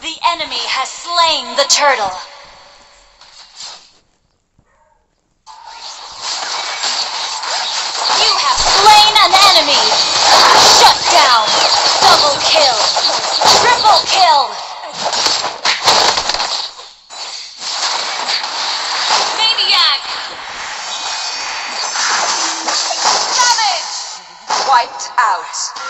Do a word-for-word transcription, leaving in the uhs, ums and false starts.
The enemy has slain the turtle. You have slain an enemy. Shut down. Double kill. Triple kill. Maniac. Savage. Wiped out.